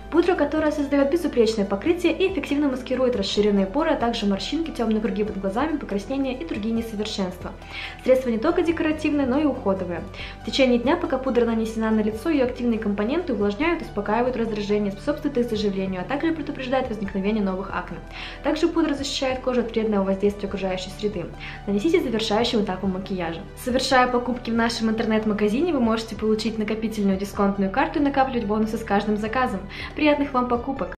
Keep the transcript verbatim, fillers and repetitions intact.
Пудра, которая создает безупречное покрытие и эффективно маскирует расширенные поры, а также морщинки, темные круги под глазами, покраснения и другие несовершенства. Средство не только декоративное, но и уходовое. В течение дня, пока пудра нанесена на лицо, ее активные компоненты увлажняют, успокаивают раздражение, способствуют их заживлению, а также предупреждают возникновение новых акне. Также пудра защищает кожу от вредного воздействия окружающей среды. Нанесите завершающим этапом макияжа. Совершая покупки в нашем интернет-магазине, вы можете получить накопительную дисконтную карту и накапливать бонусы с каждым заказом. Приятных вам покупок!